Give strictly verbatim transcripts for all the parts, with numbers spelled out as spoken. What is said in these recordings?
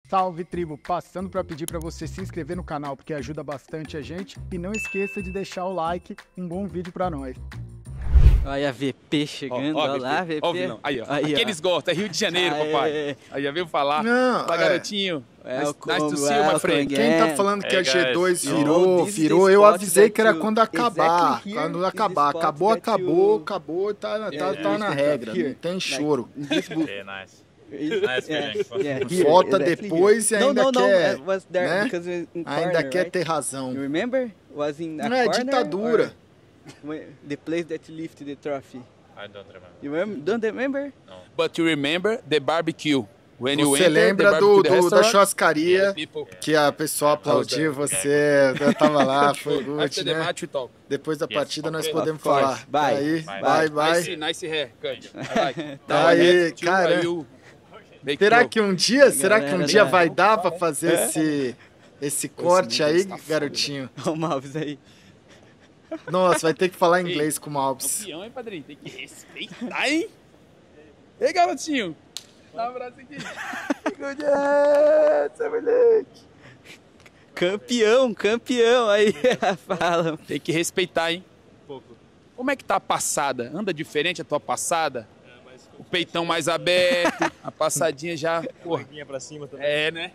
Salve, tribo! Passando para pedir para você se inscrever no canal, porque ajuda bastante a gente. E não esqueça de deixar o like, um bom vídeo para nós. Olha a V P chegando, ó, ó, olha lá, V P. Ó, vilão. Aí, ó. Aí, Aqui ó. eles gostam, é Rio de Janeiro, Aê. papai. Aí já veio falar. Não, Fala, é. garotinho. É, nice, o nice to combo, see you, my welcome friend. again. Quem tá falando que Hey, a G dois guys. virou, Oh, this is virou, the eu spot avisei that que era you- quando acabar. exactly here Quando is the acabar. spot Acabou, that acabou, you- acabou, tá, tá, Yeah, tá yeah, na yeah. regra, Here. não tem choro. This book. Yeah, nice. Yeah, feeling. yeah, here, Volta exactly depois here. e ainda no, no, quer, No, was there né? because it was in Ainda corner, quer right? ter razão. You remember? Was in a Não é corner ditadura. or when- the place that lifted the trophy. I don't remember. You remember? Don't remember? But you remember the barbecue. When you Você enter the lembra barbecue do, the do, da restaurant, churrascaria people, que a pessoa aplaudiu você, eu tava lá, foi good, after the né? match we talk. Depois da Yes, partida nós okay. podemos Of course. falar. Bye. Aí, Bye. vai, vai. Nice, nice hair, cut. I like. Tá Now I aí, have to, cara. I will make Será sure. que um dia, será que um Galera, dia né? vai dar pra fazer esse, esse corte aí, garotinho? Olha o Malves aí. Nossa, vai ter que falar inglês com o Malpes. Campeão, hein, padrinho? Tem que respeitar, hein? Ei, garotinho. Dá um abraço aqui. Good essa, moleque. Campeão, campeão. Aí, fala. Tem que respeitar, hein? Pouco. Como é que tá a passada? Anda diferente a tua passada? O peitão mais aberto, a passadinha já... Porra. Vinha pra cima também. É, né?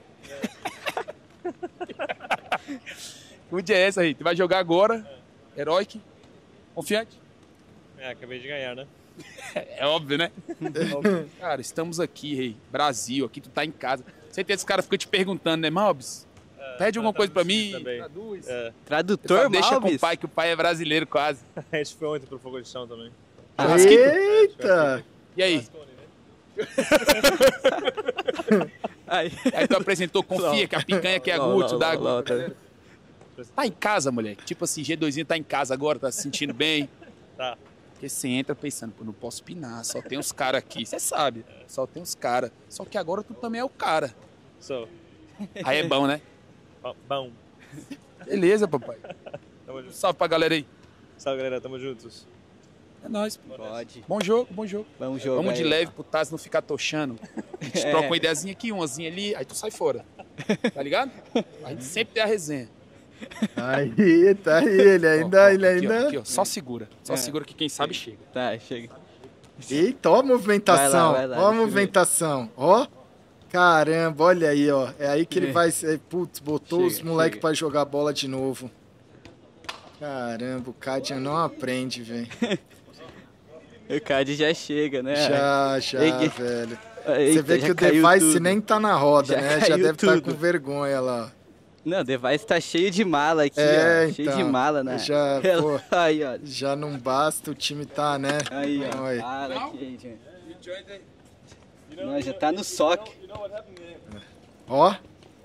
Que dia é essa aí? Tu vai jogar agora? Heroic? Confiante? É, acabei de ganhar, né? É óbvio, né? Óbvio. Cara, estamos aqui, rei. Brasil, aqui tu tá em casa. Certeza que os caras ficam te perguntando, né, Malbis? Pede alguma coisa pra mim. Também. Traduz. É, Você Tradutor, fala, deixa com Malves. o pai, que o pai é brasileiro quase. a gente foi ontem pro Fogo de Chão também. Eita! E aí? Aí. Aí tu apresentou, confia que a picanha que é Lá, Gucci, lá, dá lá, lá, tá. Tá em casa, moleque. Tipo assim, G dois tá em casa agora, tá se sentindo bem. Tá. Porque você entra pensando, pô, não posso pinar, só tem uns caras aqui. Você sabe, só tem uns caras. Só que agora tu também é o cara. So, Aí é bom, né? bom, bom. Beleza, papai. Tamo junto. Salve pra galera aí. Salve, galera. Tamo juntos. É nóis. Pode. Bom jogo, bom jogo. Vamos jogar. Vamos de aí. leve pro Taz não ficar tochando. A gente É. troca uma ideiazinha aqui, umazinha ali, aí tu sai fora. Tá ligado? A gente sempre tem a resenha. Aí, tá aí, ele ainda, Ó, ó, ele aqui, ó, ainda... aqui, ó, só segura. Só É. segura que quem sabe chega. Tá, chega. Eita, ó a movimentação, Vai lá, vai lá, ó a deixa eu movimentação, ó. Caramba, olha aí, ó. É aí que ele É. vai... é, Putz, botou Chega, os moleques chega. pra jogar bola de novo. Caramba, o Cadian não aprende, velho. O Cade já chega, né? Já, já, Eita, velho. Eita, Você vê já que o caiu Device tudo. nem tá na roda, Já né? Já caiu deve estar tudo. com vergonha lá. Não, o Device tá cheio de mala aqui, É, ó. Cheio então, de mala, né? já, pô. Aí, ó. Já não basta, o time tá, né? Aí, ó. Olha. Fala aqui, gente. Não, já tá no soque. Ó,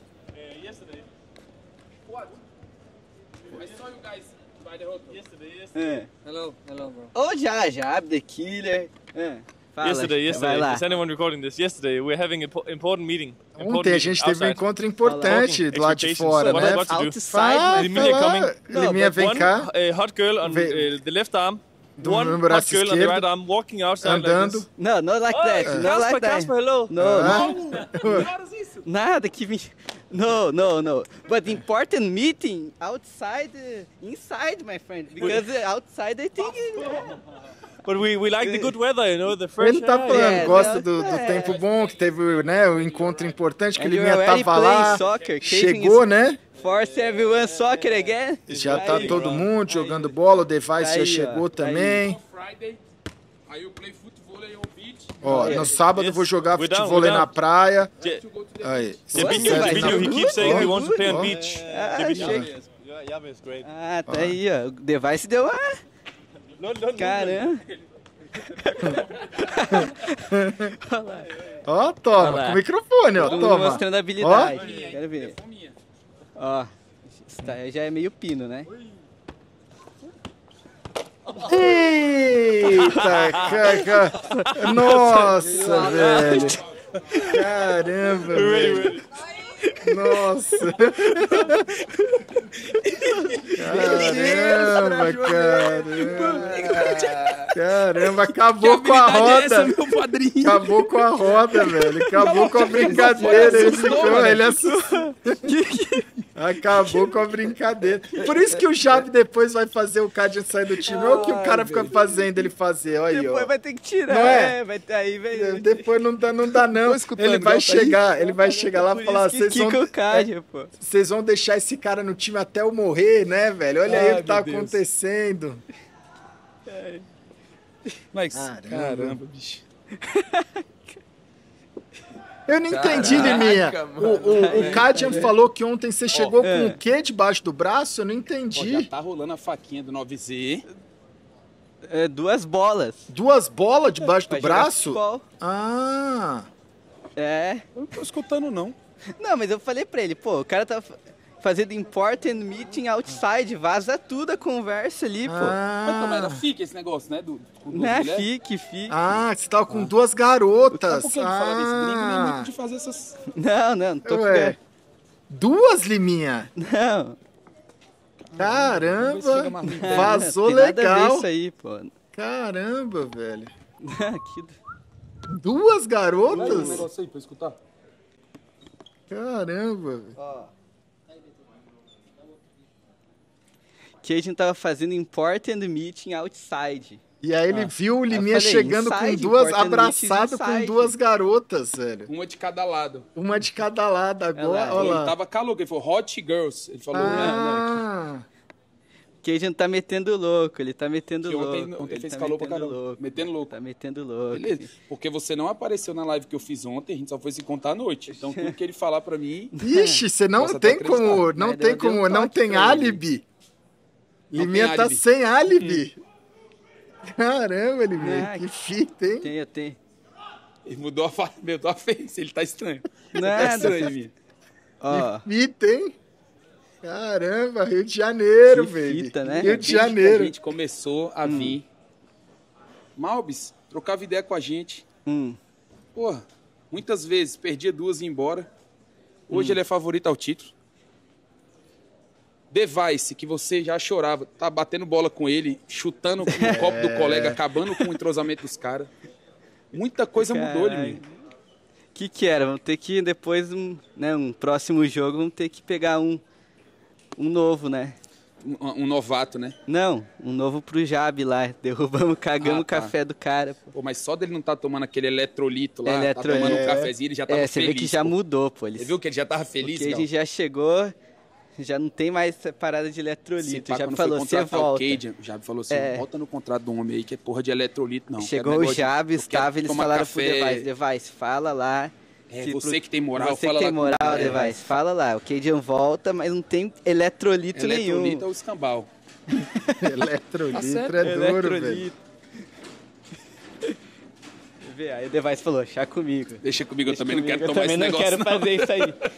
É. Hello, hello, bro. Ô, já, já, abre the killer. É. Fala, Yesterday, vai yesterday. lá. Is anyone recording this? Yesterday, we're having an impo- important meeting. Important ontem a meeting gente teve um outside. encontro importante Talking, lá de expectations. fora, What I né? got to do. Outside, Fala, mas... Liminha fala. coming. Liminha, vem One cá. uh, hot girl on Vem. uh, the left arm. Do One meu hot braço girl on the esquerdo, right arm walking outside andando. like this. Não, not like Oh, that, not Casper, like that. Casper, hello. No, Ah. no, nada que me... No, no, no. But important meeting outside, uh, inside, my friend. Because uh, outside I think... uh, But we, we like the good weather, you know, the fresh Ele tá air. falando, É, gosta não, do, do é. tempo bom, que teve, né, o encontro importante, que And ele you vinha already tava playing lá, soccer, chasing chegou, his- né? Force everyone soccer again. Já tá Aí, todo ó. mundo jogando bola, o Device Aí, já ó, chegou aí. também. Friday, aí eu play football on beach. Ó, no sábado eu vou jogar We're down, futebol we're na down. praia. Je- Aí, Debinho, Vai, Debinho, he vai. keeps saying he Ó, wants to play ó. on beach. Ah, Debinho. chega. Yeah, it's great. Ah, tá aí, ó. O Device deu uma... No, no, no. Caramba. ó, Olha toma, lá. com o microfone, ó, Todo mundo toma. mostrando habilidade. Quero ver. Ó, isso tá- já é meio pino, né? Eita, caca. Nossa, velho. Caramba, velho. Nossa. Caramba, caramba. Caramba, acabou com a roda. Essa, meu padrinho? Acabou com a roda, velho. Acabou com a brincadeira. Ele ficou, ele assustou. Acabou com a brincadeira. Por isso que o Javi depois vai fazer o Cadian sair do time. Olha o que o cara fica fazendo ele fazer. Olha aí, Depois ó. vai ter que tirar. Não é? é vai ter aí, vai... Depois não dá, não dá não. Ele vai chegar, ele vai chegar lá e falar, vocês vão, o Cadian, pô. vocês vão deixar esse cara no time até eu morrer, né, velho? Olha aí Ai, o que tá meu Deus. acontecendo. Mas, Caramba. caramba, bicho. Eu não entendi, Caraca, Liminha. mano. O, o, o Cadian falou que ontem você chegou é. com o quê debaixo do braço? Eu não Ó, entendi. já tá rolando a faquinha do nove Z. É, duas bolas. Duas bolas debaixo do Vai jogar braço? futebol. Ah. É. Eu não tô escutando, não. Não, mas eu falei pra ele, pô, o cara tá fazendo important meeting outside, vaza tudo a conversa ali, pô. Mas como era Ah, fica esse negócio, né? Do, com duas Né, mulheres? fique, fique. ah você tava com duas garotas. Sabe por que ele fala desse gringo? Não é Ah. muito de fazer essas... Não, não, não tô com... Ué. Duas, Liminha? Não. Caramba. Chega mais lindo. Vazou tem nada a ver legal. isso aí, pô. Caramba, velho. Que Duas Olha aí o garotas? negócio aí pra eu escutar. Caramba, velho. que a gente tava fazendo important meeting outside. E aí ele Ah. viu o Aí eu Liminha falei, chegando com inside, duas, important abraçado meetings com inside. duas garotas, velho. Uma de cada lado. Uma de cada lado agora, lá, olha Ele lá. tava calor, ele falou hot girls. Ele falou, né? Ah, Que a gente tá metendo louco, ele tá metendo Que louco. ontem, ontem ele fez tá calor pra metendo caramba. louco, Metendo louco. Tá metendo louco. Beleza. Porque você não apareceu na live que eu fiz ontem, a gente só foi se contar à noite. Então tudo que ele falar pra mim... ixi, você não Posso até tem como, acreditar. não Mas tem eu dei um como, não toque tem pra ele. álibi. Não Liminha tem tá álibi. sem álibi. Caramba, Liminha, Ah, que fita, hein? Tem, tem. Ele mudou a, fa... mudou a face, ele tá estranho. Tá Nada. estranho, minha. Ó, Fita, hein? Caramba, Rio de Janeiro, Que baby. fita, né? Rio de Desde que a Janeiro. gente começou a vir. Malbis, trocava ideia com a gente. hum. Porra, muitas vezes perdia duas e ia embora. Hoje Hum. ele é favorito ao título. Device, que você já chorava, tá batendo bola com ele, chutando com o copo do colega, acabando com o entrosamento dos caras. Muita coisa mudou, Caralho. Liminha. O que que era? Vamos ter que, depois, um, né, um próximo jogo, vamos ter que pegar um, um novo, né? Um, um novato, né? Não, um novo pro Jab lá. Derrubamos, cagamos Ah, o tá. café do cara. Pô. Pô, mas só dele não tá tomando aquele eletrolito lá, Eletrolito. tá tomando um É. cafezinho, ele já tava É, você feliz. vê que já pô. mudou, pô. Eles, Você viu que ele já tava feliz, porque a Gal? gente já chegou, já não tem mais essa parada de Se eletrolito. pá, Já quando falou, foi você contratar o volta. Cajun, o Jab falou assim, É. volta no contrato do homem aí que é porra de eletrolito, não. Chegou Quero o negócio de- Jab, eu quero estava, eles tomar falaram café. pro Device, Device, fala lá. É, se você pro- que tem moral, Você fala que tem lá com moral, o Device, fala lá. O Cajun volta, mas não tem eletrolito, Eletrolito é nenhum. o escambau. Eletrolito certo. é duro, velho. Eletrolito. Vê, aí o Device falou, chá comigo. Deixa comigo, eu também não Comigo, quero eu tomar também esse não negócio, quero não. fazer isso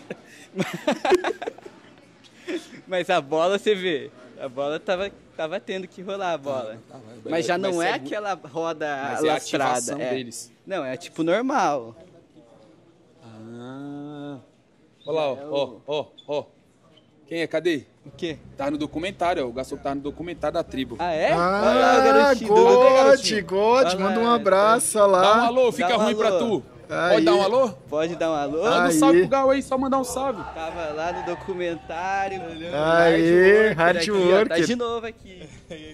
aí. Mas a bola, você vê, a bola tava, tava tendo que rolar a bola. Tá, vai- Mas já vai não ser é muito- aquela roda Mas é a lastrada. ativação é. deles. Não, é tipo normal. Ah. Olha lá, ó, ó, ó, ó. Quem é? Cadê? O quê? Tá no documentário, ó. O Gasol tá no documentário da tribo. Ah, é? Ah, Olha lá o garotinho. do- God, garotinho? God, Olha manda um lá, abraço olha Dá um lá. alô, fica Dá um ruim pra alô. tu. Aí. Pode dar um alô? Pode dar um alô? Manda um Aí. salve pro Gal aí, só mandar um salve. Tava lá no documentário. Aí, Hard hard aqui, ó, worker. Tá de novo aqui.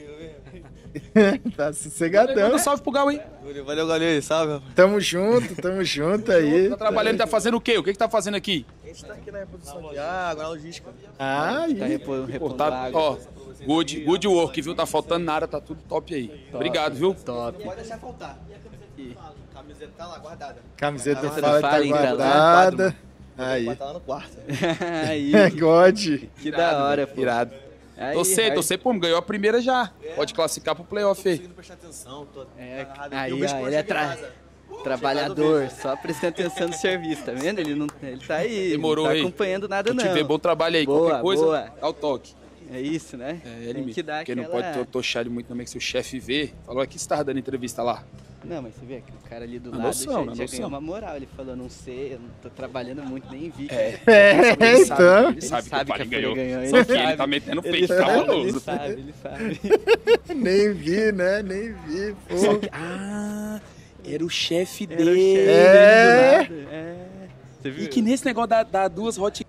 Tá Manda sossegadão. um salve pro Gal aí. Valeu, galera. Salve. Tamo junto, tamo junto aí. Tá trabalhando, tá fazendo o quê? O que que tá fazendo aqui? A gente tá aqui na reprodução de água, na logística. Ah, Tá aí. repondo, Pô, repondo tá, água. ó, good, good work, viu? Tá faltando nada, tá tudo top aí. Obrigado, viu? Top. Pode deixar faltar. A camiseta tá lá, guardada. Camiseta do Camiseta do Fala tá Fallen, tá lá. guardada. Aí. Vai estar lá no quarto. Aí, God. que da hora, pô. Irado. Aí, Torcer, hard- torcer, pô, ganhou a primeira já. Pode classificar pro playoff aí. Conseguindo prestar atenção. Tô É, agarrado aqui. aí, Eu vejo ó, quando ele é chega em tra- casa. trabalhador, só prestando atenção no serviço, tá vendo? Ele, não, ele tá aí, Demorou, não tá hein? acompanhando nada, Eu não. te ver, bom trabalho aí. Boa, Qualquer coisa, boa. dá o toque. É isso, né? É, ele Tem mesmo. que dar Porque aquela... não pode to- tochar ele muito também, que se o chefe vê, falou aqui, você tava dando entrevista lá. Não, mas você vê que o cara ali do Na lado noção, já, na já noção. ganhou uma moral. Ele falou, não sei, eu não tô trabalhando muito, nem vi. É, É, ele sabe, então. ele sabe, sabe que o que Palinha a Folha ganhou. ganhou, Só ele que ele sabe. tá metendo Ele fake sabe, ele cabuloso. sabe, ele sabe. Nem vi, né? Nem vi. Pô. Só que, ah, era o chefe Era o dele. chefe É. dele do lado. É. Você viu? E que nesse negócio da, da duas hot...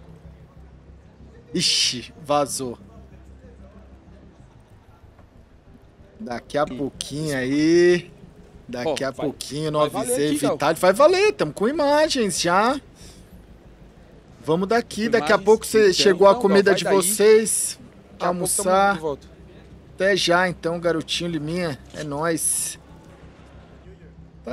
Ixi, vazou. Daqui a pouquinho aí. Daqui Ó, a vai- pouquinho, não vai valer avisei, aqui, Gal. Vital. Vai valer, estamos com imagens já. Vamos daqui, daqui a Imagens, pouco você então. chegou a Não, comida Gal, de vai daí. vocês. Daqui a pouco tamo Almoçar. de volta. Até já então, garotinho Liminha. É nóis.